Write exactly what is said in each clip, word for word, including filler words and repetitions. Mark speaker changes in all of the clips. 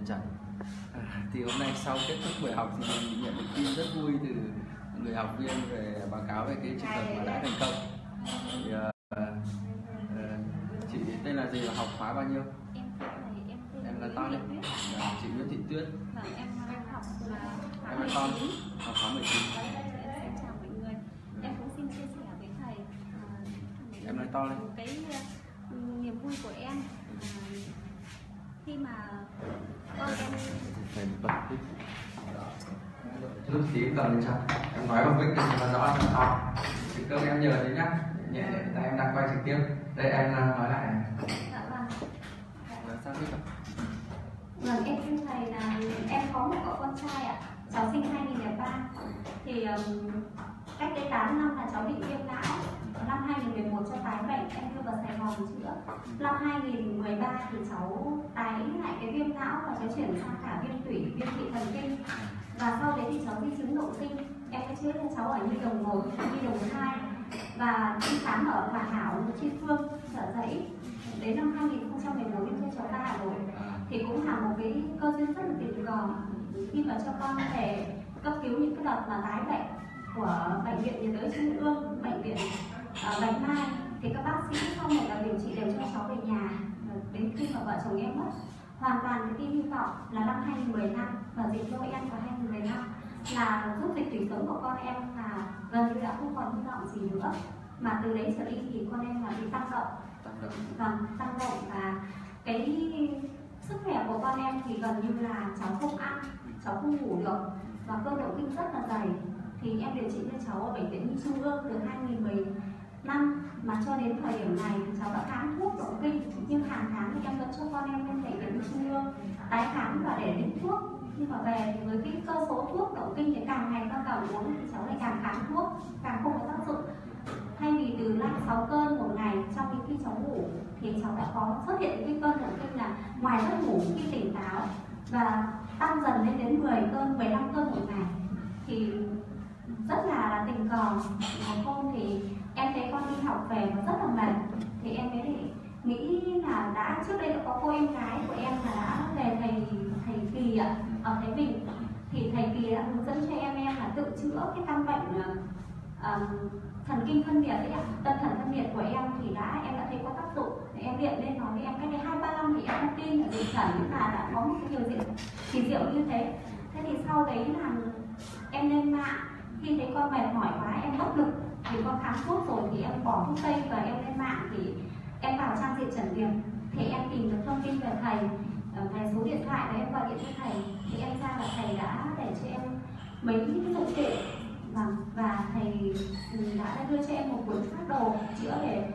Speaker 1: Trần. À, thì hôm nay sau kết thúc buổi học thì mình nhận được tin rất vui từ người học viên về báo cáo về cái trường hợp mà đã thành công. Thì, uh, uh, chị tên là gì và học khóa bao nhiêu?
Speaker 2: Em em
Speaker 1: Em là to lên. À, chị Nguyễn Thị Tuyết.
Speaker 2: Và em học là
Speaker 1: em là con học khóa mười chín.
Speaker 2: Em chào mọi người. Em cũng xin chia sẻ với thầy. Uh,
Speaker 1: em nói to lên.
Speaker 2: Một cái uh, niềm vui của em uh, khi mà con em
Speaker 1: Thầy bật thích. Lúc tí cầm lên trong. Em nói bằng mic cho nó rõ cho to. Thì cơ em nhờ đấy nhá. Nhẹ nhẹ tay em đang quay trực tiếp. Đây em nói lại.
Speaker 2: Dạ vâng.
Speaker 1: Nói sao biết không?
Speaker 2: Vâng, em thưa thầy là em có một cậu con trai ạ. Cháu sinh hai nghìn lẻ ba. Thì um, cách đây tám năm là cháu bị viêm não. Năm hai nghìn mười một cho tái bệnh, em đưa vào Sài Gòn chữa. Năm hai nghìn mười ba thì cháu tái lại cái viêm não và cháu chuyển sang cả viêm tủy, viêm tụy thần kinh. Và sau đấy thì cháu di chứng nội sinh. Em đã chữa cho cháu ở nhi đồng một, nhi đồng hai và đi khám ở Hòa Hảo, Tri Phương, Chợ Giấy. Đến năm hai nghìn không trăm mười bốn cho cháu ra Hà Nội thì cũng là một cái cơ duyên rất là tình cờ khi mà cho con về cấp cứu những cái đợt mà tái bệnh của bệnh viện nhiệt đới Trung ương, bệnh viện uh, Bạch Mai thì các bác sĩ sau một đợt điều trị đều cho cháu về nhà. Đến khi mà vợ chồng em mất, hoàn toàn cái tin hy vọng là năm hai nghìn mười lăm và dịch cho em vào hai nghìn mười lăm là giúp dịch tủy sống của con em là gần như đã không còn hy vọng gì nữa, mà từ đấy trở đi thì con em là bị tăng động, vâng, tăng động và cái sức khỏe của con em thì gần như là cháu không ăn, cháu không ngủ được và cơ động kinh rất là dày. Thì em điều trị cho cháu ở bệnh viện Nhi Trung ương từ hai nghìn mười lăm mà cho đến thời điểm này thì cháu đã khám thuốc động kinh, nhưng hàng tháng thì em vẫn cho con em lên bệnh viện Nhi Trung ương tái khám và để đến thuốc. Nhưng mà về thì với cái cơ số thuốc động kinh thì càng ngày càng càng uống thì cháu lại càng kháng thuốc, càng không có tác dụng. Thay vì từ năm sáu cơn một ngày trong những khi cháu ngủ thì cháu đã có xuất hiện cái cơn động kinh là ngoài giấc ngủ khi tỉnh táo và tăng dần lên đến mười cơn, mười lăm cơn một ngày. Thì rất là, là tình cờ một hôm thì em thấy con đi học về và rất là mệt thì em mới để nghĩ là đã trước đây đã có cô em gái của em là đã về thầy thầy Kỳ ạ, ở Thái Bình thì thầy Kỳ đã hướng dẫn cho em em là tự chữa cái căn bệnh uh, thần kinh phân liệt đấy ạ, tâm thần phân liệt của em thì đã em đã thấy có tác dụng. Thì em điện lên nói với em cách đây hai ba năm thì em không tin là gì chuẩn là đã có một cái điều gì kỳ diệu như thế. Thế thì sau đấy là em lên mạng khi thấy con mệt mỏi quá em bất lực vì con kháng thuốc rồi thì em bỏ thuốc tây và em lên mạng thì em vào trang diện Trần Việt thì em tìm được thông tin về thầy, về số điện thoại và em gọi điện cho thầy thì em ra là thầy đã để cho em mấy cái dụng cụ và, và thầy đã đưa cho em một cuốn phác đồ chữa về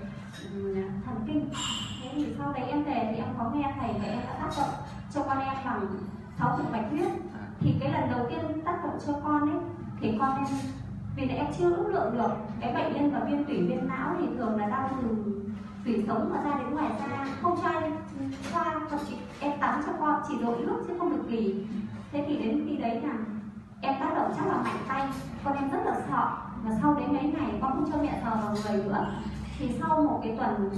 Speaker 2: thần kinh. Thế thì sau đấy em về thì em có nghe thầy và em đã tác động cho con em bằng sáu cục bạch huyết. Thì cái lần đầu tiên tác động cho con ấy thì con em vì là em chưa ước lượng được cái bệnh nhân và viêm tủy viêm não thì thường là đau từ tủy sống mà ra đến ngoài da, không cho em xoa, thậm chí em tắm cho con chỉ dội nước chứ không được kỳ. Thế thì đến khi đấy là em tác động chắc là mạnh tay, con em rất là sợ và sau đấy mấy ngày con không cho mẹ sờ vào người nữa. Thì sau một cái tuần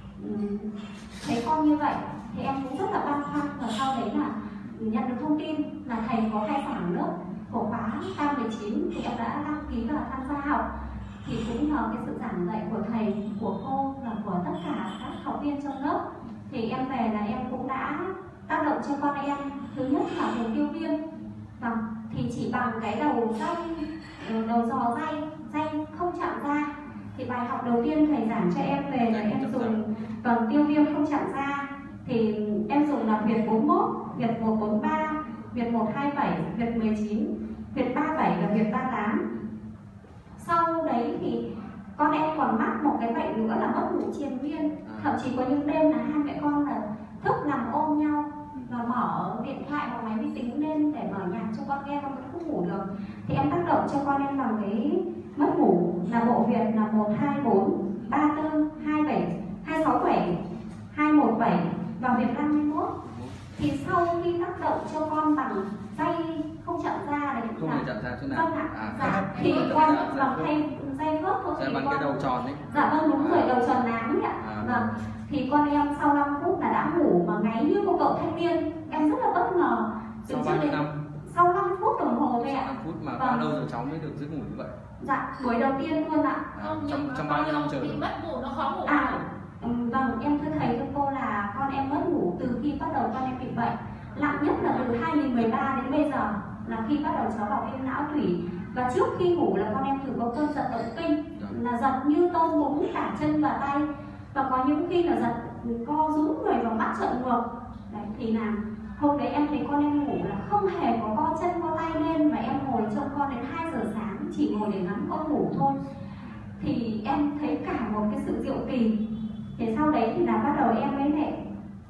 Speaker 2: thấy con như vậy thì em cũng rất là băn khoăn và sau đấy là nhận được thông tin là thầy có khai giảng lớp của khóa K mười chín thì em đã đăng ký và tham gia học. Thì cũng nhờ cái sự giảng dạy của thầy, của cô và của tất cả các học viên trong lớp thì em về là em cũng đã tác động cho con em. Thứ nhất là vùng tiêu viêm, vâng, thì chỉ bằng cái đầu dây, đầu giò dây, dây không chạm da. Thì bài học đầu tiên thầy giảng cho em về là em dùng vâng tiêu viêm không chạm da thì em dùng là huyệt bốn mươi mốt, huyệt một bốn ba, huyệt một hai bảy, huyệt mười chín, huyệt ba bảy và huyệt ba tám. Sau đấy thì con em còn mắc một cái bệnh nữa là mất ngủ triền miên. Thậm chí có những đêm là hai mẹ con là thức nằm ôm nhau và mở điện thoại hoặc máy vi tính lên để mở nhạc cho con nghe, con vẫn không ngủ được. Thì em tác động cho con em bằng cái mất ngủ là bộ huyệt là một hai bốn, ba tư, hai bảy, hai sáu bảy, hai một bảy và huyệt năm mươi mốt. Thì sau khi tác động cho con bằng dây không chạm da đấy
Speaker 1: không
Speaker 2: là
Speaker 1: chạm da chỗ nào?
Speaker 2: vâng ạ,
Speaker 1: À,
Speaker 2: dạ, thì con bằng thay dây khớp thôi
Speaker 1: dạ,
Speaker 2: thì
Speaker 1: bằng
Speaker 2: con
Speaker 1: cái đầu tròn đấy.
Speaker 2: dạ vâng đúng rồi, đầu tròn nám ạ.
Speaker 1: À,
Speaker 2: vâng thì con em sau năm phút là đã ngủ mà ngáy như một cậu thanh niên. Em rất là bất ngờ nhiêu năm? Sau năm phút đồng hồ thôi ạ.
Speaker 1: năm phút mà bao lâu rồi cháu mới được giấc ngủ như vậy?
Speaker 2: Dạ, buổi đầu tiên luôn ạ.
Speaker 1: À, trong trong bao nhiêu năm trời?
Speaker 3: Bị mất ngủ, nó khó ngủ.
Speaker 2: À, vâng, em thưa thầy thưa cô là con em mất ngủ từ khi bắt đầu con em bị bệnh. Nặng nhất là từ hai nghìn mười ba đến bây giờ là khi bắt đầu cháu vào viêm não thủy. Và trước khi ngủ là con em thường có cơn giật động kinh, là giật như tôm búng cả chân và tay. Và có những khi là giật co rúm người và mắt trợn ngược. Đấy, thì là hôm đấy em thấy con em ngủ là không hề có co chân co tay lên, và em ngồi trông con đến hai giờ sáng, chỉ ngồi để ngắm con ngủ thôi. Thì em thấy cả một cái sự diệu kỳ. Thì sau đấy thì là bắt đầu em mới lại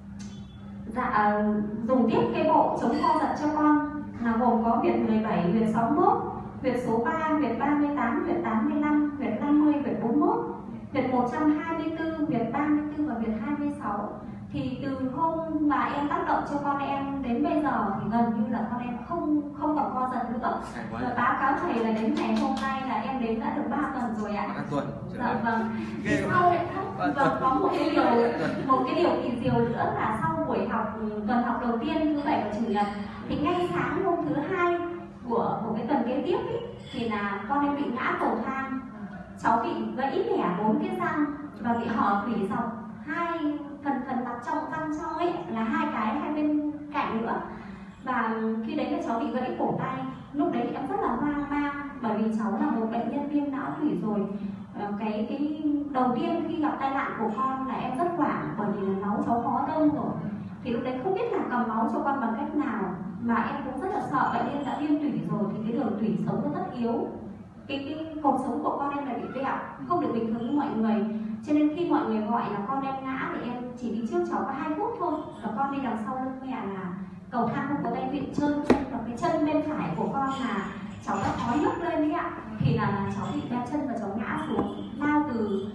Speaker 2: dạ dùng tiếp cái bộ chống co giật cho con, là gồm có huyệt mười bảy, huyệt sáu mươi mốt, huyệt số ba, huyệt ba mươi tám, huyệt tám mươi lăm, huyệt năm mươi, huyệt bốn mươi mốt, huyệt một trăm hai mươi tư, huyệt ba mươi tư và huyệt hai mươi sáu. Thì từ hôm mà em tác động cho con em đến bây giờ thì gần như là con em không không còn co giật nữa. Và báo cáo thầy là đến ngày hôm nay là em đến đã được ba tuần rồi ạ.
Speaker 1: ba tuần.
Speaker 2: Dạ vâng. Sau vâng, có một cái điều một cái điều kỳ diệu nữa là sau buổi học tuần học đầu tiên thứ bảy và chủ nhật, thì ngay sáng hôm thứ hai của một cái tuần kế tiếp ý, thì là con em bị ngã cầu thang, cháu bị gãy lẻ bốn cái răng và bị hở tủy dọc hai phần phần mặt trong răng trong ấy, là hai cái hai bên cạnh nữa. Và khi đấy là cháu bị gãy cổ tay. Lúc đấy thì em rất là hoang mang, bởi vì cháu là một bệnh nhân viêm não thủy rồi. Cái cái đầu tiên khi gặp tai nạn của con là em rất hoảng, bởi vì là máu cháu khó đông rồi. Thì lúc đấy không biết là cầm máu cho con bằng cách nào, mà em cũng rất là sợ bệnh nhân đã viêm tủy rồi thì cái đường tủy sống nó rất yếu. Cái, cái cột sống của con em là bị vẹo, không được bình thường như mọi người. Cho nên khi mọi người gọi là con em ngã thì em chỉ đi trước cháu có hai phút thôi, và con đi đằng sau lưng mẹ là cầu thang không có tay vịn trơn chân, và cái chân bên phải của con là cháu đã khó nhấc lên đấy ạ. Thì là, là cháu bị đeo chân và cháu ngã xuống, lao từ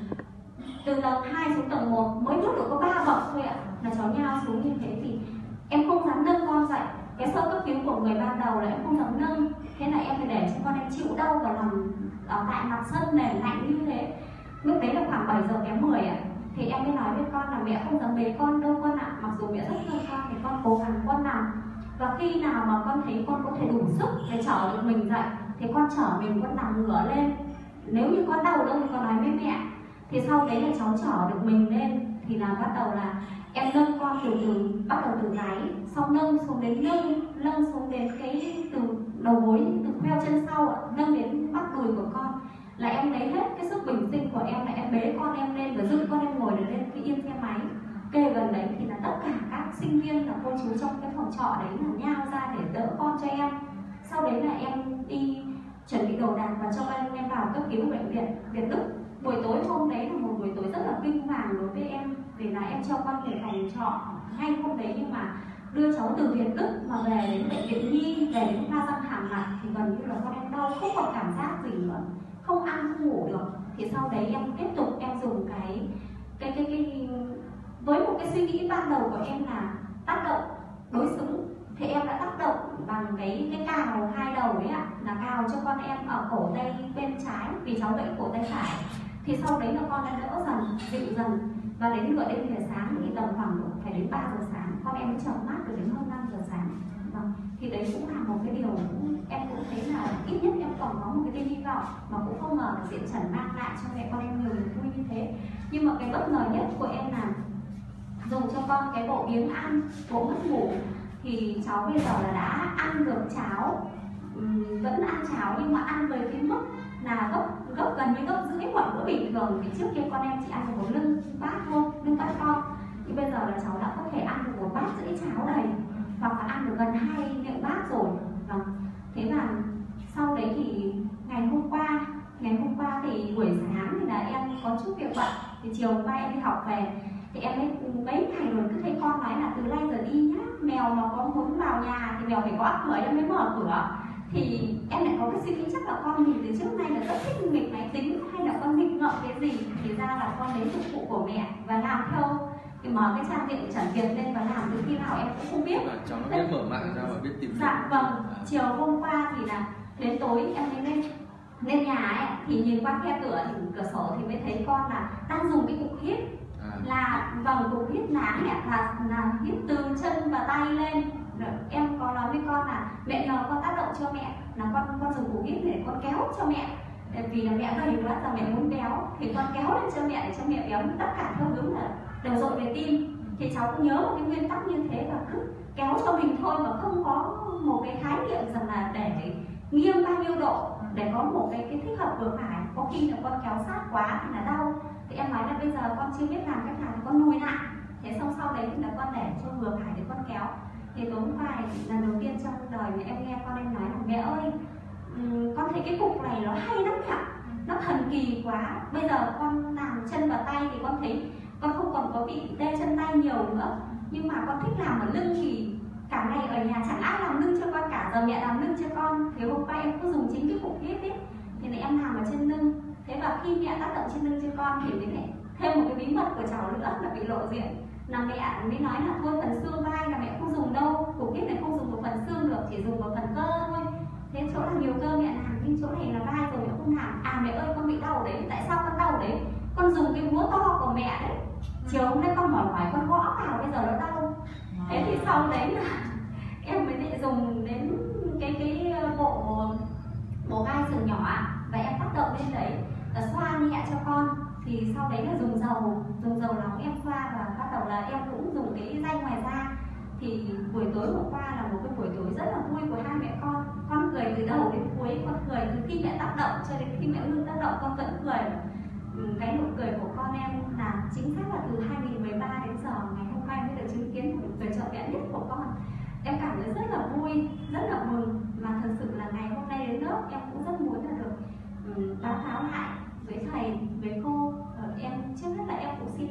Speaker 2: từ tầng hai xuống tầng một, mới bước được có ba bậc thôi ạ, là cháu nhao xuống như thế. Thì em không dám nâng con dậy. Cái sơ cấp cứu của người ban đầu là em không dám nâng, thế là em phải để cho con em chịu đau và nằm ở tại mặt sân nền lạnh như thế. Lúc đấy là khoảng bảy giờ kém mười ạ. Thì em mới nói với con là mẹ không dám bế con đâu con ạ. Mặc dù mẹ rất thương con thì con cố gắng con nằm. Và khi nào mà con thấy con có thể đủ sức để chở được mình dậy thì con chở mình, con nằm ngửa lên. Nếu như con đau đâu thì con nói với mẹ. Thì sau đấy là cháu chở được mình lên. Thì là bắt đầu là em nâng con từ từ, bắt đầu từ gáy, xong nâng xuống đến lưng, nâng xuống đến cái từ đầu gối, từ khoeo chân sau, nâng đến bắp đùi của con. Là em lấy hết cái sức bình sinh của em, là em bế con em lên và giữ con em ngồi để lên cái yên xe máy. Kê gần đấy thì là tất cả các sinh viên và cô chú trong cái phòng trọ đấy là nhao ra để đỡ con cho em. Sau đấy là em đi chuẩn bị đồ đạc và cho em em vào cấp cứu bệnh viện Việt Đức. Buổi tối hôm đấy là một buổi tối rất là kinh hoàng đối với em, vì là em cho con về phòng trọ ngay hôm đấy, nhưng mà đưa cháu từ Việt Đức mà về đến bệnh viện Nhi, về đến khoa răng hàm mặt thì gần như là con em đau không còn cảm giác gì nữa, không ăn không ngủ được. Thì sau đấy em tiếp tục em dùng cái cái cái cái với một cái suy nghĩ ban đầu của em là tác động đối xứng, thì em đã tác động bằng cái cái cào hai đầu ấy ạ, là cào cho con em ở cổ tay bên trái, vì cháu gãy cổ tay phải. Thì sau đấy là con đã đỡ dần, dịu dần, và đến nửa đêm về sáng thì tầm khoảng phải đến ba giờ sáng con em mới chợp mắt được đến hơn năm giờ sáng. Vâng, thì đấy cũng là một cái điều em cũng thấy là ít nhất em còn có một cái tia hy vọng, mà cũng không ngờ là Diện Trần mang lại cho mẹ con em nhiều niềm vui như thế. Nhưng mà cái bất ngờ nhất của em là dùng cho con cái bộ biếng ăn, bộ mất ngủ, thì cháu bây giờ là đã ăn được cháo, vẫn ăn cháo nhưng mà ăn với cái mức là gấp gấp gần như gấp rưỡi mọi bữa bình thường. Thì trước kia con em chỉ ăn được một lưng bát thôi, lưng bát con, thì bây giờ là cháu đã có thể ăn được một bát rưỡi cháo đầy, hoặc là ăn được gần hai miệng bát rồi. Vâng. Thế mà sau đấy thì ngày hôm qua ngày hôm qua thì buổi sáng thì là em có chút việc bận, thì chiều hôm qua em đi học về thì em ấy mấy ngày rồi cứ thấy con nói là từ nay giờ đi nhá, mèo mà có muốn vào nhà thì mèo phải có ác mới em mới mở cửa. Thì em lại có cái suy nghĩ chắc là con mình từ trước nay là rất thích nghịch máy tính, hay là con nghịch ngợm cái gì, thì ra là con đến dụng cụ của mẹ và làm theo, thì mở cái trang Diện Trần Việt lên và làm từ khi nào em cũng không biết.
Speaker 1: Cháu nó biết mở mạng ra và biết tìm.
Speaker 2: Dạ vâng. Chiều hôm qua thì là đến tối em mới lên lên nhà ấy, thì nhìn qua khe cửa thì cửa sổ thì mới thấy con là đang dùng cái cục hít. À. Là vâng, cục hít nán là là hít từ chân và tay lên. Em có có nói với con là mẹ nhờ con tác động cho mẹ là con con dùng củ kiết để con kéo cho mẹ, vì là mẹ gầy quá giờ mẹ muốn béo thì con kéo lên cho mẹ để cho mẹ béo, tất cả theo hướng là đều dội về tim. Thì cháu cũng nhớ một cái nguyên tắc như thế và cứ kéo cho mình thôi, mà không có một cái khái niệm rằng là để nghiêng bao nhiêu độ để có một cái cái thích hợp vừa phải. Có khi là con kéo sát quá thì là đau, thì em nói là bây giờ con chưa biết làm cách nào thì con lùi lại, thế xong sau đấy là con để cho vừa phải để con kéo. Thì tối hôm qua lần đầu tiên trong đời mà em nghe con em nói là mẹ ơi, um, con thấy cái cục này nó hay lắm mẹ, nó thần kỳ quá. Bây giờ con làm chân và tay thì con thấy con không còn có bị tê chân tay nhiều nữa, nhưng mà con thích làm ở lưng thì cả ngày ở nhà chẳng ai làm lưng cho con cả, giờ mẹ làm lưng cho con. Thì hôm qua em cứ dùng chính cái cục kiết ấy, thì lại em làm ở trên lưng. Thế và khi mẹ tác động trên lưng cho con thì mới lại thêm một cái bí mật của cháu nữa là bị lộ diện, là mẹ mới nói là thôi phần xương vai là mẹ không dùng đâu, cục kiết này không dùng một phần xương được, chỉ dùng một phần cơ thôi. Thế chỗ là nhiều cơ mẹ làm, nhưng chỗ này là vai rồi mẹ không làm. À mẹ ơi con bị đau đấy, tại sao con đau đấy? Con dùng cái búa to của mẹ đấy, chiều hôm nay con mỏi mỏi con gõ vào bây giờ nó đau. Thế thì sau đấy là em mới lại dùng đến cái cái bộ bộ vai sừng nhỏ và em tác động lên đấy và xoa nhẹ cho con. Thì sau đấy là dùng dầu dùng dầu nóng em xoa, và bắt đầu là em cũng dùng cái dây ngoài da. Thì buổi tối hôm qua là một cái buổi tối rất là vui của hai mẹ con. Con cười từ đầu đến cuối, con cười từ khi mẹ tác động cho đến khi mẹ ngưng tác động con vẫn cười. Cái nụ cười của con em là chính xác là từ hai nghìn mười ba đến giờ ngày hôm nay mới được chứng kiến một nụ cười trọn vẹn nhất của con. Em cảm thấy rất là vui, rất là mừng, mà thật sự là ngày hôm nay đến lớp em cũng rất muốn là được um, báo cáo lại với thầy, với cô. Rồi em trước hết là em cũng xin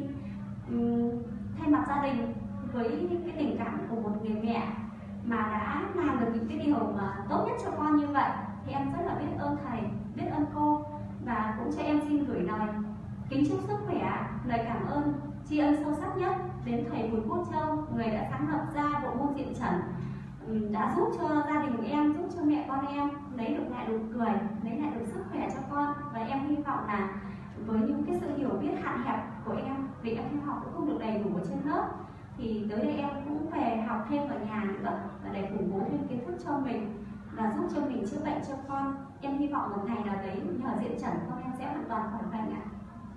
Speaker 2: um, thay mặt gia đình với cái tình cảm của một người mẹ mà đã làm được những cái điều mà tốt nhất cho con như vậy, thì em rất là biết ơn thầy, biết ơn cô. Và cũng cho em xin gửi lời kính chúc sức khỏe, lời cảm ơn tri ân sâu sắc nhất đến thầy Bùi Quốc Châu, người đã sáng lập ra bộ môn diện trần, đã giúp cho gia đình em, giúp cho mẹ con em lấy được lại nụ cười, lấy lại được sức khỏe cho con. Và em hy vọng là với những cái sự hiểu biết hạn hẹp của em, vì em theo học cũng không được đầy đủ ở trên lớp, thì tới đây em cũng về học thêm ở nhà nữa và để củng cố thêm kiến thức cho mình và giúp cho mình chữa bệnh cho con. Em hy vọng một ngày nào đấy nhờ diện trần con em sẽ hoàn toàn khỏi bệnh ạ.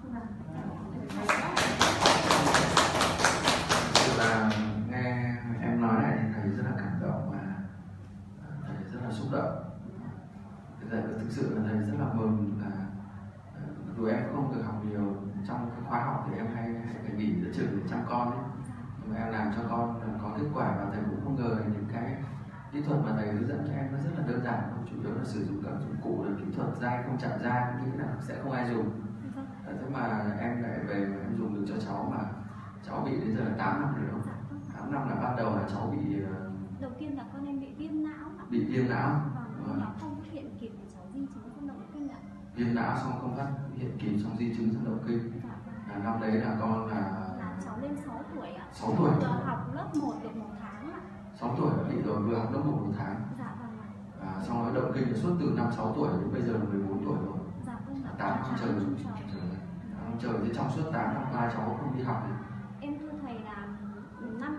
Speaker 1: Thực là nghe em nói này thì thầy rất là cảm động và thầy rất là xúc động. Thầy thực sự là thầy rất là mừng là dù em cũng không được học nhiều trong cái khóa học thì em hay hay phải nghỉ giữa trường để chăm con ấy. Nhưng mà em làm cho con có kết quả, và thầy cũng không ngờ những cái kỹ thuật mà thầy hướng dẫn cho em nó rất là đơn giản, không chủ yếu là sử dụng các dụng cụ để kỹ thuật dai không chạm da, nghĩ là sẽ không ai dùng. Thế mà em lại về mà em dùng được cho cháu, mà cháu bị đến giờ là tám năm rồi đúng không? tám năm là ban đầu là cháu bị
Speaker 2: đầu tiên là con em bị viêm não.
Speaker 1: Bị viêm não.
Speaker 2: Vâng, nó không phát hiện kịp thì cháu di chứng sang động kinh ạ.
Speaker 1: Viêm não xong không phát hiện kịp xong di chứng sang động kinh. Là năm đấy là con là
Speaker 2: là cháu lên sáu tuổi ạ.
Speaker 1: sáu tuổi.
Speaker 2: Vừa học lớp một được một tháng ạ.
Speaker 1: sáu tuổi đã bị rồi, vừa học lớp một một tháng.
Speaker 2: Dạ vâng ạ.
Speaker 1: À, xong rồi động kinh suốt từ năm sáu tuổi đến bây giờ là mười bốn tuổi rồi.
Speaker 2: Dạ vâng ạ.
Speaker 1: tám năm trời. Năm trời thì trong suốt tám năm qua cháu không đi học gì.
Speaker 2: Em thưa thầy là năm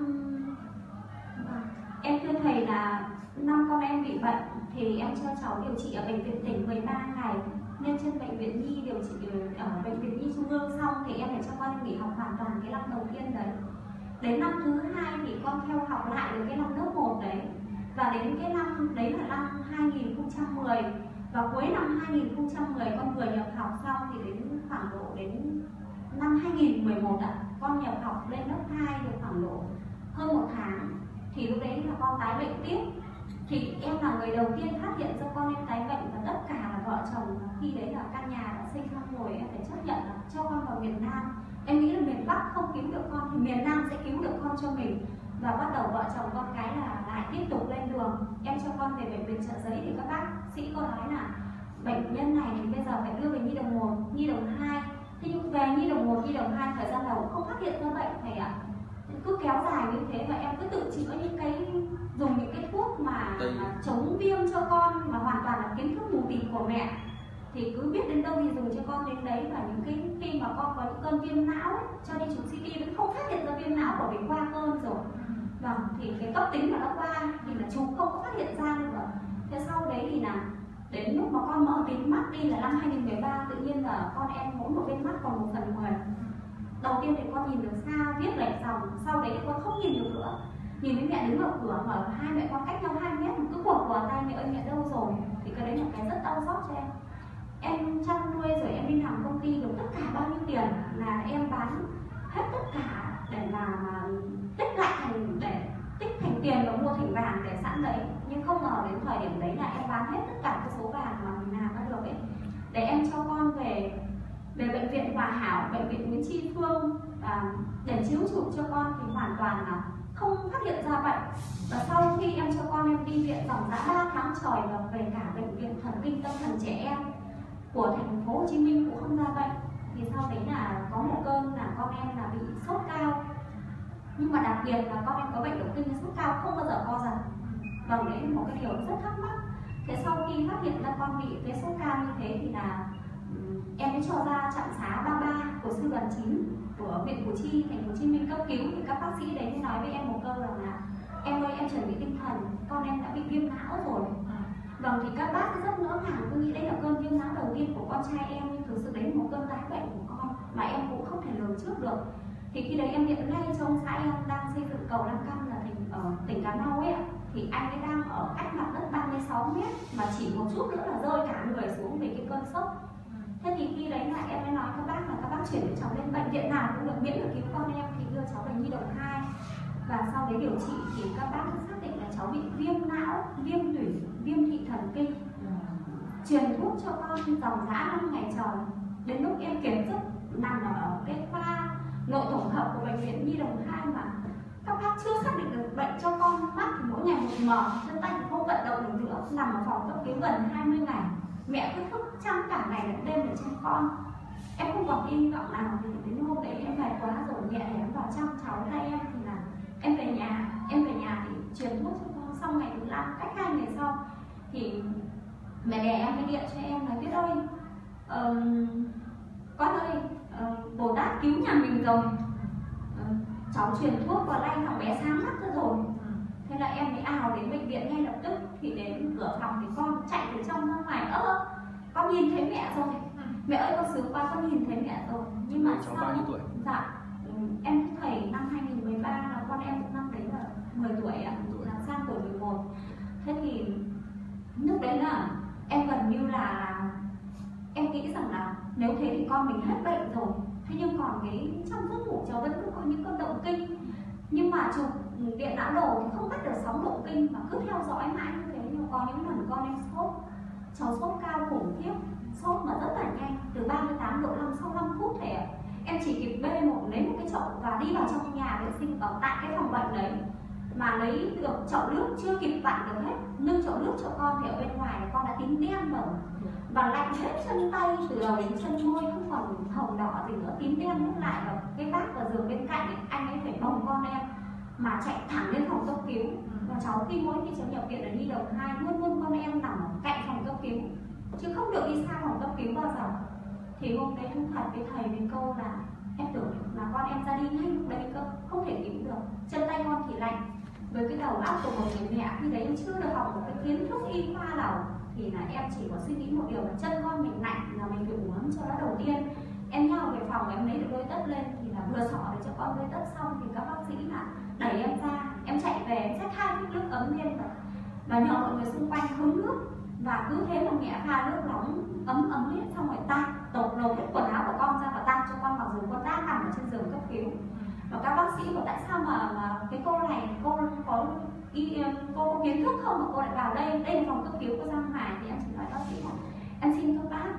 Speaker 2: em thưa thầy là năm con em bị bệnh thì em cho cháu điều trị ở bệnh viện tỉnh mười ba ngày, nên trên bệnh viện Nhi điều trị ở bệnh viện Nhi Trung ương xong thì em phải cho con em nghỉ học hoàn toàn cái năm đầu tiên đấy. Đến năm thứ hai thì con theo học lại được cái năm lớp một đấy, và đến cái năm đấy là năm hai nghìn không trăm mười, và cuối năm hai nghìn không trăm mười con vừa nhập học xong thì đến khoảng độ đến năm hai nghìn mười một ạ, con nhập học lên lớp hai được khoảng độ hơn một tháng thì lúc đấy là con tái bệnh tiếp. Thì em là người đầu tiên phát hiện ra con em tái bệnh, và tất cả là vợ chồng khi đấy là căn nhà đã xây xong rồi, em phải chấp nhận là cho con vào miền Nam. Em nghĩ là miền Bắc không cứu được con thì miền Nam sẽ cứu được con cho mình, và bắt đầu vợ chồng con cái là lại tiếp tục lên đường. Em cho con về bệnh viện Chợ Giấy thì các bác sĩ có nói là bệnh nhân này thì bây giờ phải đưa về nhi đồng một, nhi đồng hai. Thế nhưng về nhi đồng một, nhi đồng hai thời gian đầu không phát hiện ra bệnh thầy ạ. Cứ kéo dài như thế và em cứ tự chữa những cái dùng những cái thuốc mà, mà chống viêm cho con mà hoàn toàn là kiến thức mù tịt của mẹ, thì cứ biết đến đâu thì dùng cho con đến đấy. Và những cái khi mà con có những cơn viêm não ấy, cho đi chụp xê tê vẫn không phát hiện ra viêm não của mình qua cơn rồi. Vâng, thì cái cấp tính mà nó qua thì là chụp đến lúc mà con mở kính mắt đi là năm hai nghìn mười ba, tự nhiên là con em mỗi một bên mắt còn một phần mười. Đầu tiên thì con nhìn được xa, viết lệch dòng, sau đấy thì con không nhìn được nữa. Nhìn thấy mẹ đứng ở cửa mà hai mẹ con cách nhau hai mét, cứ quở quở tay mẹ ơi mẹ đâu rồi, thì cái đấy là cái rất đau xót cho em. Em chăn nuôi rồi em đi làm công ty được tất cả bao nhiêu tiền là em bán hết tất cả để mà, mà tích lại thành để tích thành tiền và mua thành vàng để sẵn đấy. Nhưng không ngờ đến thời điểm đấy là em bán hết tất cả cái số vàng mà mình làm ra được ấy, để em cho con về về bệnh viện Hòa Hảo, bệnh viện Nguyễn Tri Phương à, để chiếu chụp cho con thì hoàn toàn là không phát hiện ra bệnh. Và sau khi em cho con em đi viện dòng dã ba tháng trời và về cả bệnh viện thần kinh tâm thần trẻ em của thành phố Hồ Chí Minh cũng không ra bệnh, thì sau đấy là có một cơn là con em là bị sốt cao, nhưng mà đặc biệt là con em có bệnh động kinh, sốt cao không bao giờ co giật. Vâng, đấy là một cái điều rất thắc mắc. Thế sau khi phát hiện ra con bị cái sốt cao như thế thì là um, em mới cho ra trạm xá ba ba của sư đoàn chín của huyện Củ Chi, thành phố Hồ Chí Minh cấp cứu. Thì các bác sĩ đấy mới nói với em một câu rằng là em ơi em chuẩn bị tinh thần, con em đã bị viêm não rồi. Vâng, thì các bác rất ngỡ ngàng, cứ nghĩ đấy là cơn viêm não đầu tiên của con trai em, nhưng thực sự đấy là một cơn tái bệnh của con mà em cũng không thể lường trước được. Thì khi đấy em điện ngay cho ông xã em đang xây dựng cầu Nam Căn là tỉnh ở tỉnh Cà Mau ấy ạ, thì anh ấy đang ở cách mặt đất ba mươi sáu mét mà chỉ một chút nữa là rơi cả người xuống về cái cơn sốc. Thế thì khi đấy là em mới nói các bác là các bác chuyển cháu lên bệnh viện nào cũng được, miễn là cứu con em, thì đưa cháu về Nhi Đồng hai. Và sau đấy điều trị thì các bác xác định là cháu bị viêm não, viêm tủy, viêm thị thần kinh. Truyền thuốc cho con dòng dã năm ngày trời. Đến lúc em kiệt sức nằm ở cái khoa nội tổng hợp của bệnh viện Nhi Đồng hai mà các bác chưa xác định được bệnh cho con, mắt thì mỗi ngày một mờ, chân tay thì không vận động được nữa, nằm ở phòng cấp cứu gần hai mươi ngày. Mẹ cứ thức chăm cả ngày lẫn đêm để chăm con. Em không còn hy vọng nào, thì đến hôm đấy em mệt quá rồi, mẹ để em vào chăm cháu thay em, thì là em về nhà, em về nhà thì truyền thuốc cho con. Xong ngày thứ năm, cách hai ngày sau thì mẹ đẻ em mới điện cho em nói biết ơi, um, con ơi, uh, Bồ Tát cứu nhà mình rồi, uh, cháu truyền thuốc vào lay thằng bé sáng mắt ra rồi. Thế là em mới ào đến bệnh viện ngay lập tức. Thì đến cửa phòng thì con chạy từ trong ra ngoài, ơ con nhìn thấy mẹ rồi, mẹ ơi con sướng quá, con nhìn thấy mẹ rồi. Nhưng mà
Speaker 1: cháu
Speaker 2: sau,
Speaker 1: bao nhiêu tuổi?
Speaker 2: Dạ, em thầy năm hai nghìn mười ba là con em năm đấy là mười tuổi ạ, là sang tuổi mười một. Thế thì lúc đấy là em gần như là em nghĩ rằng là nếu thế thì con mình hết bệnh rồi. Thế nhưng còn cái trong giấc ngủ cháu vẫn cứ có những cơn động kinh, nhưng mà chụp điện não đồ thì không bắt được sóng động kinh, mà cứ theo dõi mãi như thế. Nhưng có những lần con em sốt, cháu sốt cao khủng khiếp, sốt mà rất là nhanh, từ ba mươi tám độ năm, sau năm phút thì em chỉ kịp bê một lấy một cái chậu và đi vào trong nhà vệ sinh ở tại cái phòng bệnh đấy, mà lấy được chậu nước chưa kịp vặn được hết, nâng chậu nước cho con thì ở bên ngoài con đã tím đen rồi, và lạnh hết chân tay từ đầu đến chân môi, không còn hồng đỏ gì nữa, tím đen hết lại. Và cái bác ở giường bên cạnh ấy, anh ấy phải bồng con em mà chạy thẳng lên phòng cấp cứu. Và cháu khi mỗi khi cháu nhập viện ở Nhi Đồng hai luôn luôn con em nằm ở cạnh phòng cấp cứu, chứ không được đi xa phòng cấp cứu bao giờ. Thì hôm đấy thú thật với thầy với cô là em tưởng là con em ra đi ngay lúc đấy cơ, không thể cứu được. Chân tay con thì lạnh, với cái đầu óc của một người mẹ khi đấy em chưa được học một cái kiến thức y khoa nào, thì là em chỉ có suy nghĩ một điều là chân con mình lạnh là mình phải uống cho nó đầu tiên. Em nhau về phòng em lấy được đôi tất lên, thì là vừa xỏ để cho con đôi tất xong thì các bác sĩ là đẩy em ra, em chạy về em xách hai lít nước ấm lên và, và nhờ mọi người xung quanh hứng nước, và cứ thế mà mẹ pha nước nóng ấm ấm lên, xong rồi tan tột lột hết quần áo của con ra và tan cho con, mặc dù con đang nằm ở trên giường cấp cứu. Và các bác sĩ bảo tại sao mà, mà cái cô này cô có y, cô có kiến thức không mà cô lại vào đây, đây là phòng cấp cứu, cô ra ngoài. Thì em chỉ nói bác sĩ là em xin các bác,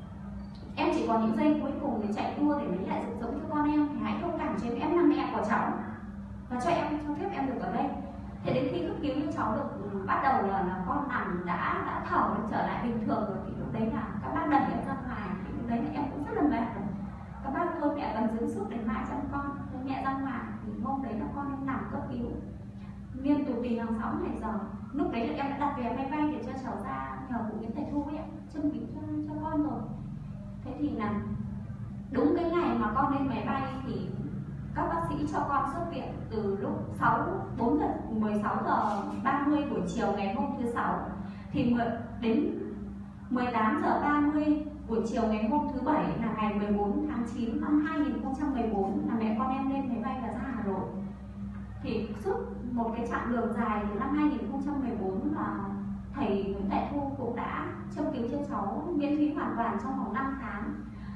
Speaker 2: em chỉ còn những giây cuối cùng để chạy đua để lấy lại sự sống cho con em, thì hãy thông cảm cho em, em là mẹ của cháu và cho em cho phép em được ở đây. Thế đến khi cấp cứu cho cháu được bắt đầu là, là con nằm đã đã thở trở lại bình thường rồi, thì lúc đấy là các bác đẩy em ra ngoài. Thì lúc đấy là em cũng rất là mệt rồi, các bác thôi mẹ cần dưỡng sức để mãi chăm con, thôi mẹ ra ngoài. Thì hôm đấy là con em nằm cấp cứu liên tục vì hàng sáu ngày giờ. Lúc đấy là em đã đặt vé máy bay để cho cháu ra nhờ cụ Nguyễn Thầy Thu ấy chuẩn bị cho, cho con rồi. Thế thì là đúng cái ngày mà con lên máy bay thì các bác sĩ cho con xuất viện từ lúc sáu bốn giờ mười sáu giờ ba mươi buổi chiều ngày hôm thứ sáu, thì đến mười tám giờ ba mươi buổi chiều ngày hôm thứ bảy là ngày mười bốn tháng chín năm hai nghìn không trăm mười bốn là mẹ con em lên máy bay và ra Hà Nội. Thì suốt một cái chặng đường dài từ năm hai nghìn không trăm mười bốn là thầy Nguyễn Đại Thu cũng đã châm cứu cho cháu miễn phí hoàn toàn trong vòng năm tháng.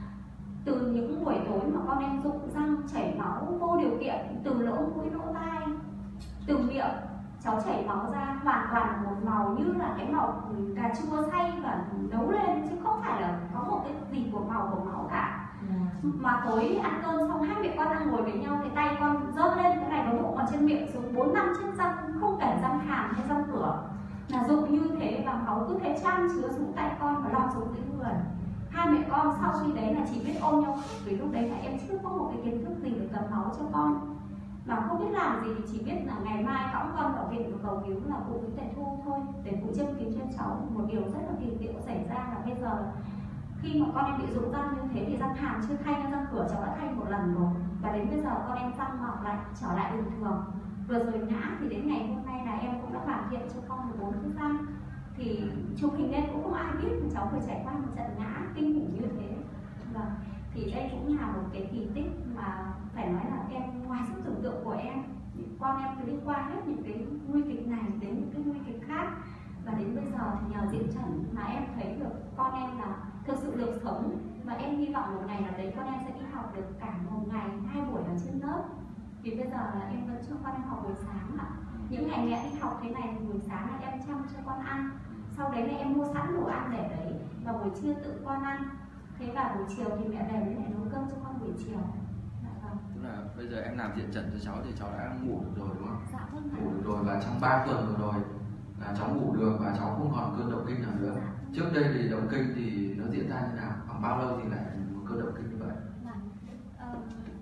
Speaker 2: Từ những buổi tối mà con em rụng răng chảy máu vô điều kiện từ lỗ mũi lỗ tai, từ miệng cháu chảy máu ra hoàn toàn là một màu như là cái màu cà chua xay và nấu lên, chứ không phải là có một cái gì của màu của máu cả. Mà tối ăn cơm xong hai mẹ con đang ngồi với nhau thì tay con rớt lên cái này nó bộ còn trên miệng xuống bốn năm chiếc răng, không kể răng hàm hay răng cửa, là rụng như thế và máu cứ thế chan chứa xuống tay con và lọt xuống dưới người. Hai mẹ con sau khi đấy là chỉ biết ôm nhau, vì lúc đấy là em chưa có một cái kiến thức gì để cầm máu cho con, mà không biết làm gì, thì chỉ biết là ngày mai cõng con vào viện và cầu cứu là cụ Nguyễn Đại Thu thôi, để cụ châm cứu cho cháu. Một điều rất là kỳ diệu xảy ra là bây giờ khi mà con em bị rụng răng như thế thì răng hàm chưa thay, nhưng răng cửa cháu đã thay một lần rồi, và đến bây giờ con em răng mọc lại trở lại bình thường. Vừa rồi ngã thì đến ngày hôm nay là em cũng đã hoàn thiện cho con được bốn cái răng. Thì chụp hình lên cũng không ai biết là cháu phải trải qua một trận ngã kinh khủng như thế. Và thì đây cũng là một cái kỳ tích mà phải nói là em ngoài sức tưởng tượng của em. Con em cứ đi qua hết những cái nguy kịch này đến những cái nguy kịch khác, và đến bây giờ thì nhờ diện trần mà em thấy được con em là thực sự được sống. Và em hy vọng một ngày nào đấy con em sẽ đi học được cả một ngày hai buổi ở trên lớp, vì bây giờ là em vẫn cho con em học buổi sáng ạ. Những ngày mẹ đi học thế này thì buổi sáng là em chăm cho con ăn, sau đấy là em mua sẵn đồ ăn để đấy, và buổi trưa tự con ăn. Thế và buổi chiều thì mẹ về mới lại nấu cơm cho con buổi chiều. Dạ vâng.
Speaker 1: Tức là bây giờ em làm diện trần cho cháu thì cháu đã ngủ được rồi đúng không?
Speaker 2: Dạ vâng.
Speaker 1: Ngủ được rồi, và trong ba tuần vừa rồi là cháu ngủ được và cháu không còn cơn động kinh nào nữa. Dạ. Trước đây thì động kinh thì nó diễn ra như nào? Khoảng bao lâu thì lại một cơn động kinh như vậy?
Speaker 2: Dạ. Ờ,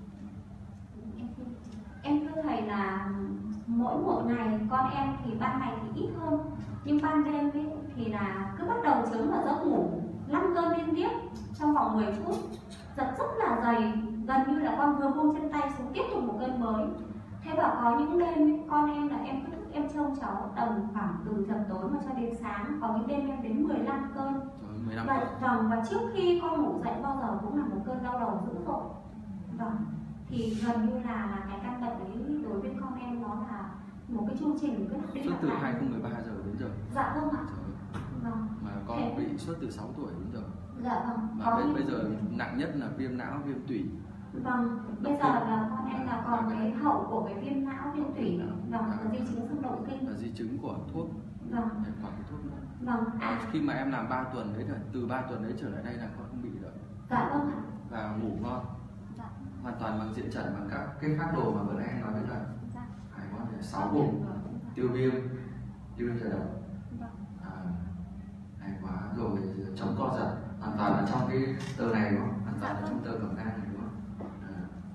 Speaker 2: em, em thưa thầy là mỗi một ngày con em thì ban ngày thì ít hơn, nhưng ban đêm ấy, thì là cứ bắt đầu chớm vào giấc ngủ năm cơn liên tiếp trong vòng mười phút, giật rất là dày, gần như là con vừa buông chân tay xuống tiếp tục một cơn mới. Thế và có những đêm ấy, con em là em cứ thức em trông cháu tầm khoảng từ dần tối mà cho đến sáng, có những đêm em đến mười lăm cơn. Và, vâng, và trước khi con ngủ dậy bao giờ cũng là một cơn đau đầu dữ dội. Vâng, thì gần như là, là cái căn bệnh đấy đối với con em nó là một cái chương trình cứ đi
Speaker 1: suốt từ hai nghìn không trăm mười ba giờ đến giờ.
Speaker 2: Dạ vâng ạ. Vâng.
Speaker 1: Mà con thế... bị suốt từ sáu tuổi đến giờ.
Speaker 2: Dạ vâng.
Speaker 1: Mà bây, bây giờ nặng nhất là viêm não, viêm tủy.
Speaker 2: Vâng, bây giờ là con em là còn cái hậu của cái viêm não, viêm tủy, vâng, là di chứng xung động kinh.
Speaker 1: Là di chứng của thuốc.
Speaker 2: Vâng.
Speaker 1: Còn cái thuốc nữa.
Speaker 2: Vâng.
Speaker 1: À. Khi mà em làm ba tuần đấy là từ ba tuần đấy trở lại đây là con không bị nữa.
Speaker 2: Dạ vâng ạ.
Speaker 1: Và ngủ ngon.
Speaker 2: Dạ.
Speaker 1: Hoàn toàn bằng diện trần, bằng các cái phác đồ mà vừa nãy em nói đấy là dạ. Hải ngon để sáu vùng, tiêu viêm, tiêu viêm trở động.
Speaker 2: Vâng.
Speaker 1: À, hay quá rồi, chống co giật hoàn toàn là trong cái tờ này đúng không? Hoàn toàn là trong tờ cẩm nang này đúng không? À.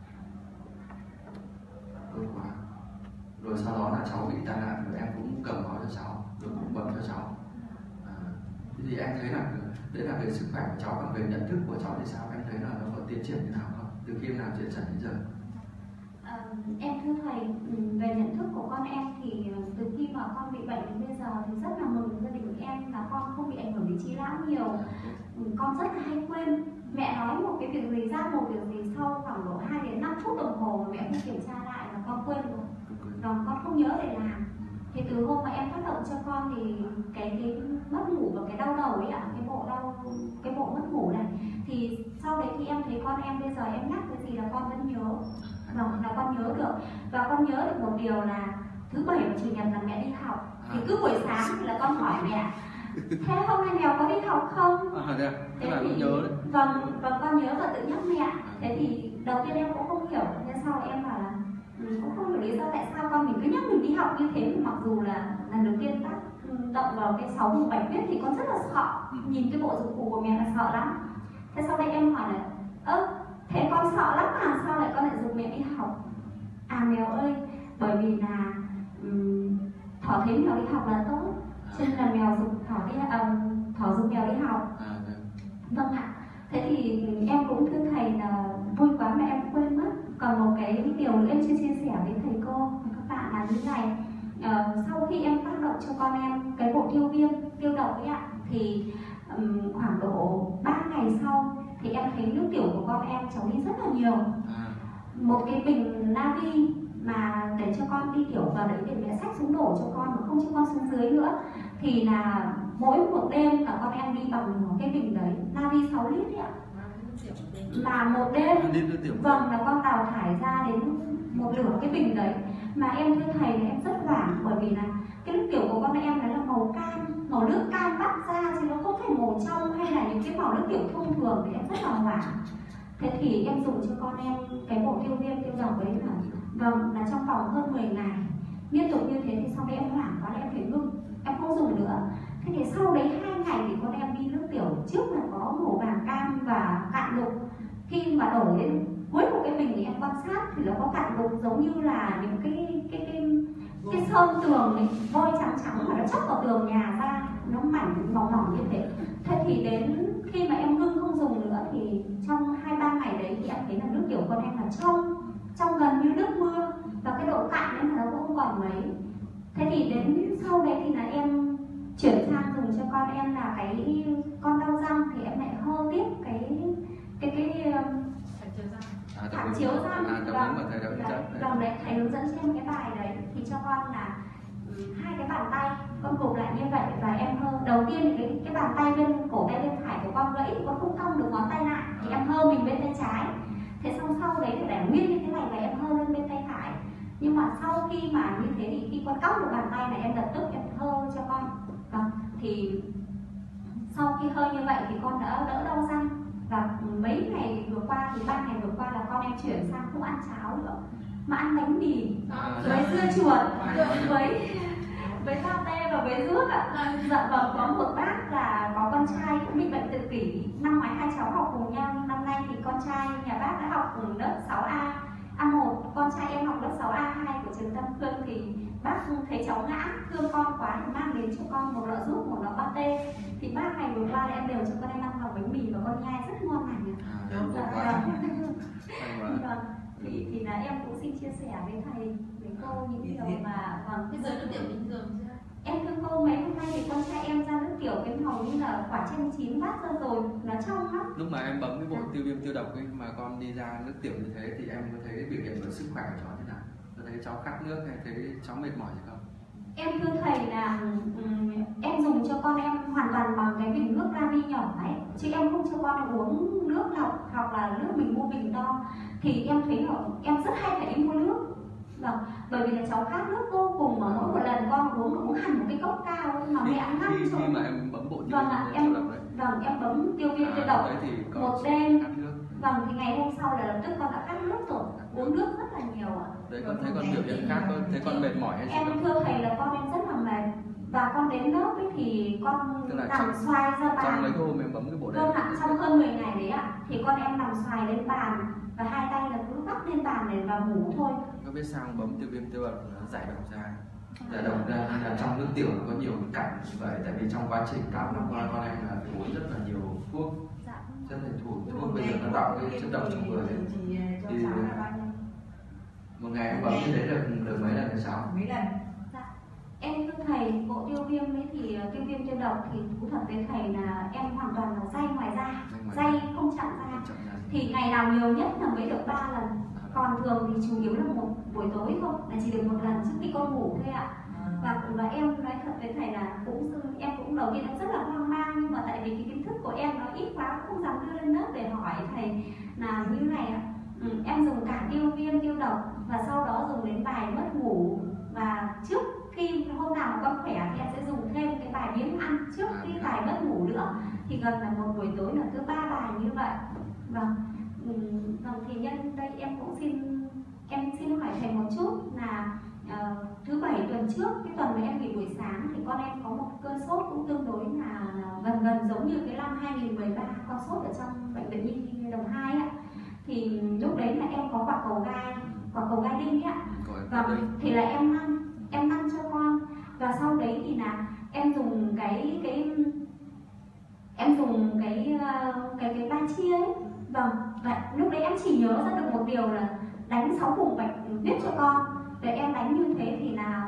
Speaker 1: Tốt quá. Rồi sau đó là cháu bị tai nạn rồi em cũng cầm máu cho cháu, rồi cũng bấm cho cháu. À. Thế thì em thấy là đấy là về sức khỏe của cháu, còn về nhận thức của cháu thì sao? Em thấy là nó có tiến triển như nào không? Từ khi làm diện trần đến giờ.
Speaker 2: À, em thưa thầy, về nhận thức của con em thì từ khi mà con bị bệnh đến bây giờ thì rất là mừng gia đình em là con không bị ảnh hưởng đến trí não nhiều. Con rất là hay quên, mẹ nói một cái việc gì ra một việc gì sau khoảng độ hai đến năm phút đồng hồ mà mẹ không kiểm tra lại là con quên rồi, rồi con không nhớ để làm. Thì từ hôm mà em phát động cho con thì cái cái mất ngủ và cái đau đầu ấy ạ, cái bộ đau, cái bộ mất ngủ này, thì sau đấy thì em thấy con em bây giờ em nhắc cái gì là con vẫn nhớ, vâng, là con nhớ được. Và con nhớ được một điều là thứ bảy và chủ nhật là mẹ đi học, thì cứ buổi sáng thì là con hỏi mẹ thế hôm nay Mèo có đi học không?
Speaker 1: À, thế thế là thì, nhớ đấy.
Speaker 2: Vâng, vâng, con nhớ và tự nhắc mẹ. Thế thì đầu tiên em cũng không hiểu, nên sau em bảo là cũng không hiểu lý do tại sao con mình cứ nhắc mình đi học như thế, mặc dù là lần đầu tiên tác động vào cái sáu vùng bạch huyết thì con rất là sợ, nhìn cái bộ dụng cụ của mẹ là sợ lắm. Thế sau đây em hỏi là ơ thế con sợ lắm mà sao lại con lại giục mẹ đi học? À Mèo ơi, bởi vì là um, Thỏ thấy Mèo đi học là tốt, cho nên là Mèo giục Thỏ đi, um, Thỏ giục Mèo đi học. Vâng ạ. Thế thì em cũng thưa thầy là vui quá mà em quên mất. Còn một cái điều nữa em chưa chia sẻ với thầy cô và các bạn là như này, uh, sau khi em phát động cho con em cái bộ tiêu viêm tiêu độc ấy ạ, thì um, khoảng độ ba ngày sau thì em thấy nước tiểu của con em cháu đi rất là nhiều. Một cái bình Navi mà để cho con đi tiểu vào đấy để mẹ xách xuống đổ cho con mà không cho con xuống dưới nữa, thì là mỗi một đêm cả con em đi bằng một cái bình đấy Navi sáu lít ấy ạ. Mà một đêm vâng là con đào thải ra đến một nửa cái bình đấy. Mà em thưa thầy là em rất hoảng, bởi vì là cái nước tiểu của con em đấy là màu cam, màu nước cam bắt ra chứ nó không phải màu trong hay là những cái màu nước tiểu thông thường, thì em rất là hoảng. Thế thì em dùng cho con em cái bộ tiêu viêm tiêu độc đấy là vâng là trong vòng hơn mười ngày liên tục như thế, thì sau đấy em hoảng quá là em phải ngưng, em không dùng nữa. Thế thì sau đấy hai ngày thì con em đi nước tiểu trước là có màu vàng cam và cạn đục, khi mà đổ đến cuối một cái bình thì em quan sát thì nó có cạn đục giống như là những cái cái cái cái sơn tường ấy, vôi trắng trắng mà nó chóc vào tường nhà ra, nó mảnh mỏng mỏng như thế. Thế thì đến khi mà em ngưng không dùng nữa thì trong hai ba ngày đấy thì em thấy là nước tiểu con em là trong trong gần như nước mưa, và cái độ cạn ấy mà nó cũng không còn mấy. Thế thì đến sau đấy thì là em chuyển sang dùng cho con em là cái con đau răng, thì em lại hơ tiếp cái cái cái phản chiếu răng. Vâng đấy, thầy hướng dẫn cho em cái bài đấy thì cho con là hai cái bàn tay con gục lại như vậy, và em hơ đầu tiên thì cái cái bàn tay bên cổ tay bên phải của con gãy thì con không cong được ngón tay lại, thì em hơ mình bên tay trái. Thế xong sau đấy thì để nguyên như thế này và em hơ lên bên tay phải. Nhưng mà sau khi mà như thế thì khi con cong được bàn tay này em lập tức em hơ cho con. Vâng, thì sau khi hơi như vậy thì con đã đỡ đau răng. Và mấy ngày vừa qua thì ba ngày vừa qua là con em chuyển sang không ăn cháo nữa mà ăn bánh mì với dưa chuột với với pate và với ruốc ạ. Dạ vâng, có một bác là có con trai cũng bị bệnh tự kỷ, năm ngoái hai cháu học cùng nhau, nhưng năm nay thì con trai nhà bác đã học cùng lớp sáu A A một, con trai em học lớp sáu A hai của trường Tâm Khương, thì bác thấy cháu ngã thương con quá thì mang đến cho con một lọ ruốc, một lọ pate. Thì ba ngày vừa qua là em đều cho con em ăn lòng bánh mì và con nhai rất ngon lành. Dạ vâng. Vâng. Thì, thì là em cũng xin chia sẻ với thầy, với cô những điều mà vâng.
Speaker 3: Bây giờ nước tiểu bình thường chưa?
Speaker 2: Em thưa cô, mấy hôm nay thì con trai em ra nước tiểu cái màu như là quả chanh chín vắt ra rồi, nó trong lắm.
Speaker 1: Lúc mà em bấm cái bộ tiêu viêm tiêu độc ấy mà con đi ra nước tiểu như thế thì em có thấy biểu hiện của sức khỏe của cháu thế nào? Có thấy cháu khát nước hay thấy cháu mệt mỏi gì không?
Speaker 2: Em thưa thầy là um, em dùng cho con em hoàn toàn bằng cái bình nước Navi nhỏ ấy, chứ em không cho con uống nước lọc hoặc là nước mình mua bình to. Thì em thấy là em rất hay phải đi mua nước. Vâng, bởi vì là cháu khát nước vô cùng, mà mỗi một lần con uống uống hẳn một cái cốc cao ấy, mà mẹ ăn ngắt
Speaker 1: khi,
Speaker 2: rồi.
Speaker 1: khi mà em bấm bộ tiêu
Speaker 2: vâng ạ, em vâng em bấm tiêu viêm tiêu độc một đêm. Vâng, thì ngày hôm sau là lập tức con đã khát nước rồi, uống nước rất là nhiều ạ.
Speaker 1: Đấy, con thấy con biểu hiện khác, con thấy con mệt mỏi hay gì
Speaker 2: em
Speaker 1: không?
Speaker 2: thưa thầy là con em rất là mệt, và con đến lớp ấy thì con nằm xoài ra bàn.
Speaker 1: Trong mấy hôm em bấm cái bộ đấy.
Speaker 2: Vâng ạ, trong hơn mười ngày đấy ạ, thì con em nằm xoài lên bàn và hai tay là cứ vắt lên bàn để vào ngủ thôi.
Speaker 1: Có biết sao bấm tiêu viêm tiêu độc nó giải độc ra? Giải độc ra là trong nước tiểu có nhiều cảnh như vậy, tại vì trong quá trình tám năm qua con em là phải uống rất là nhiều thuốc, rất là thuốc thuốc bây giờ nó tạo cái chất độc trong người thì một ngày em bấm như thế được được mấy lần hay sao?
Speaker 3: Mấy lần?
Speaker 2: Dạ. Em thưa thầy, bộ tiêu viêm ấy thì tiêu viêm tiêu độc thì thú thật với thầy là em hoàn toàn là day ngoài da, day không chặn da. Thì ngày nào nhiều nhất là mới được ba lần, còn thường thì chủ yếu là một buổi tối thôi, là chỉ được một lần trước khi con ngủ thôi ạ. Và, và em nói thật với thầy là cũng em cũng đầu tiên em rất là hoang mang, nhưng mà tại vì cái kiến thức của em nó ít quá, không dám đưa lên lớp để hỏi thầy là như này ạ. Ừ, em dùng cả tiêu viêm tiêu độc và sau đó dùng đến bài mất ngủ, và trước khi hôm nào mà con khỏe thì em sẽ dùng thêm cái bài biếng ăn trước khi bài mất ngủ nữa, thì gần là một buổi tối là cứ ba bài như vậy. Vâng, ừ, vâng thì nhân đây em cũng xin em xin hỏi thầy một chút là uh, thứ bảy tuần trước, cái tuần mà em nghỉ buổi sáng thì con em có một cơn sốt cũng tương đối là gần gần giống như cái năm hai nghìn mười ba con sốt ở trong bệnh viện Nhi Đồng hai ạ. Thì lúc đấy là em có quả cầu gai, quả cầu gai đinh ấy ạ. Vâng, thì là em ăn, em ăn cho con. Và sau đấy thì là em dùng cái cái em dùng cái cái cái ba chia ấy. Vâng, và lúc đấy em chỉ nhớ ra được một điều là đánh sáu vùng bệnh viết cho con. Để em đánh như thế thì là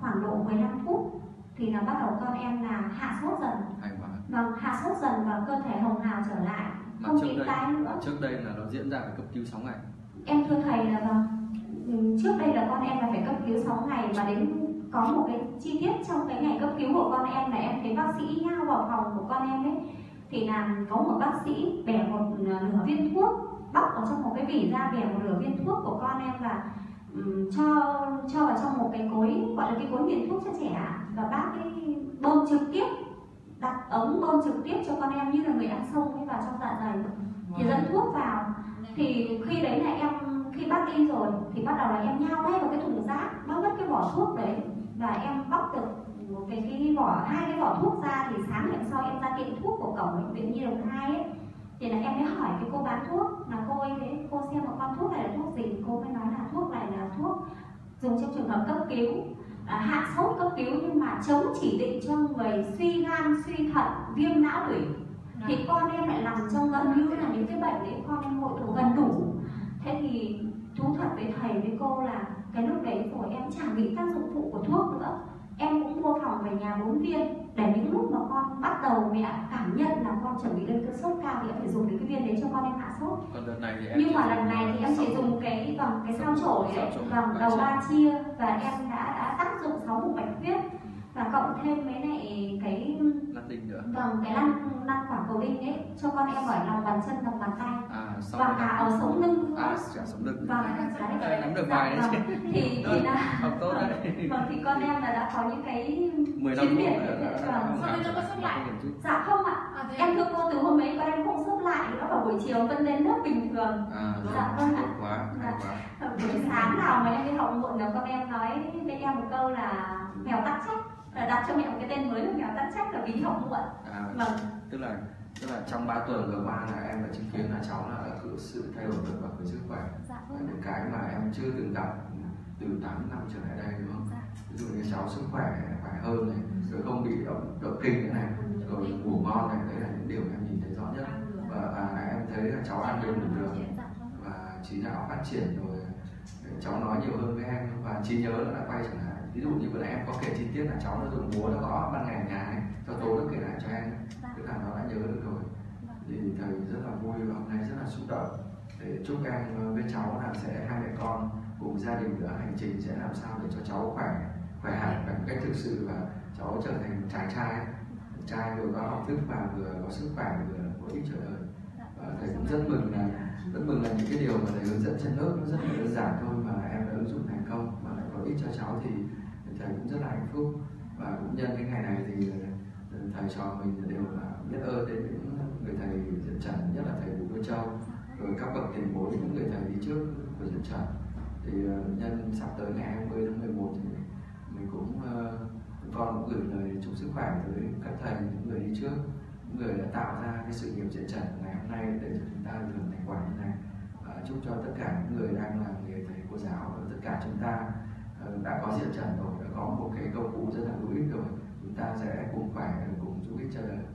Speaker 2: khoảng độ mười lăm phút thì là bắt đầu con em là hạ sốt dần.
Speaker 1: Hay quá.
Speaker 2: Vâng, hạ sốt dần và cơ thể hồng hào trở lại,
Speaker 1: Mà
Speaker 2: không
Speaker 1: trước
Speaker 2: bị
Speaker 1: đây,
Speaker 2: tái nữa.
Speaker 1: trước đây là nó diễn ra phải cấp cứu sáu ngày.
Speaker 2: Em thưa thầy là vâng, trước đây là con em là phải cấp cứu sáu ngày, và đến có một cái chi tiết trong cái ngày cấp cứu của con em là em thấy bác sĩ nhao vào phòng của con em ấy, thì là có một bác sĩ bẻ một nửa viên thuốc, bóc ở trong một cái vỉ ra, bẻ một nửa viên thuốc của con em và um, cho cho vào trong một cái cối, gọi là cái cối nghiện thuốc cho trẻ, và bác ấy bơm trực tiếp, đặt ống bơm trực tiếp cho con em như là người ăn xông ấy vào trong dạ dày, thì dẫn thuốc vào. Thì khi đấy là em, khi bác đi rồi thì bắt đầu là em nhao ngay vào cái thùng rác, bóc mất cái vỏ thuốc đấy, và em bóc được một cái, cái vỏ, hai cái vỏ thuốc ra. Thì sáng hôm sau em ra tiệm thuốc của cổng bệnh viện Nhi Đồng hai ấy, thì là em mới hỏi cái cô bán thuốc là cô ơi, thế cô xem một con thuốc này là thuốc gì? Cô mới nói là thuốc này là thuốc dùng trong trường hợp cấp cứu, à, hạ sốt cấp cứu, nhưng mà chống chỉ định cho người suy gan, suy thận, viêm não tủy. Thì con em lại nằm trong gần như là những cái bệnh đấy, con em hội thuộc gần đủ. Thế thì thú thật với thầy với cô là cái lúc đấy rồi em chẳng bị tác dụng phụ của thuốc nữa. Em cũng mua phòng về nhà bốn viên, để những lúc mà con bắt đầu mẹ cảm nhận là con chuẩn bị lên cơn sốt cao thì em phải dùng đến cái viên đấy cho con em hạ sốt.
Speaker 1: Còn đợt này thì em
Speaker 2: Nhưng mà lần này thì em chỉ dùng cái bằng cái sao chổi đấy, bằng đầu ba chia, và em đã đã tác dụng sáu mục bạch huyết, và cộng thêm với lại cái
Speaker 1: lăn đinh nữa.
Speaker 2: Vâng, cái lăn lăn quả cầu đinh ấy cho con em ở lòng bàn chân, lòng bàn tay,
Speaker 1: à,
Speaker 2: và cả ở sống lưng.
Speaker 1: À, cả sống lưng.
Speaker 2: Vâng,
Speaker 1: đấy. Nắm được bài đấy chứ.
Speaker 2: Thì thì là
Speaker 1: học tốt đấy.
Speaker 2: Vâng, thì con em là đã có những cái
Speaker 1: mười lăm
Speaker 2: chuyến
Speaker 1: phút
Speaker 2: biển.
Speaker 1: Vâng.
Speaker 3: Sau đó có sốt lại.
Speaker 2: Dạ không ạ. À, em thưa cô, từ hôm ấy con em không sốt lại nữa, vào buổi chiều vẫn đến lớp bình thường.
Speaker 1: À,
Speaker 2: dạ vâng ạ.
Speaker 1: Quá, hay quá.
Speaker 2: Buổi sáng nào mà em đi học muộn là con em nói với em một câu là mèo tắc trách, là đặt cho mẹ một cái tên mới là mèo tắc trách, là vì học muộn.
Speaker 1: À,
Speaker 2: vâng.
Speaker 1: tức là tức là trong ba tuần vừa qua là em đã chứng kiến là cháu là có sự thay đổi vượt bậc về sức khỏe.
Speaker 2: Dạ vâng.
Speaker 1: Những cái mà em chưa từng gặp từ tám năm trở lại đây, đúng không? Dạ. Ví dụ như cháu sức khỏe khỏe hơn này, rồi không bị động động kinh nữa này, rồi ngủ ngon này, đấy là những điều em nhìn thấy rõ nhất. Và, và em thấy là cháu ăn được đủ đường, và trí não phát triển rồi, cháu nói nhiều hơn với em, và trí nhớ nó đã quay trở lại. Ví dụ như vừa nãy em có kể chi tiết là cháu nó dùng búa nó gõ ban ngày ở nhà ấy, cho tối nó kể lại cho em, tức là nó đã nhớ được rồi. Thì thầy rất là vui và hôm nay rất là xúc động để chúc em với cháu là sẽ hai mẹ con cùng gia đình nữa hành trình sẽ làm sao để cho cháu khỏe khỏe hẳn, khỏe một cách thực sự, và cháu trở thành một chàng trai trai vừa có học thức và vừa có sức khỏe, vừa có ích cho đời. Và thầy cũng rất mừng là rất mừng là những cái điều mà thầy hướng dẫn trên lớp nó rất là đơn giản thôi mà em đã ứng dụng thành công mà lại có ích cho cháu, thì thầy cũng rất là hạnh phúc. Và cũng nhân cái ngày này thì thầy trò mình đều là biết ơn đến những người thầy Diệu Trần, nhất là thầy Bùi Đô Châu, rồi các bậc tiền bối, những người thầy đi trước của Diệu Trần. Thì nhân sắp tới ngày hai mươi tháng mười một thì mình cũng uh, con cũng gửi lời chúc sức khỏe tới các thầy, những người đi trước, những người đã tạo ra cái sự nghiệp Diệu Trần ngày hôm nay để cho chúng ta được thành quả như này. Uh, chúc cho tất cả những người đang làm nghề thầy cô giáo và tất cả chúng ta uh, đã có Diệu Trần rồi, đã có một cái công cụ rất là hữu ích rồi, chúng ta sẽ cùng khỏe, cùng giúp ích cho đời.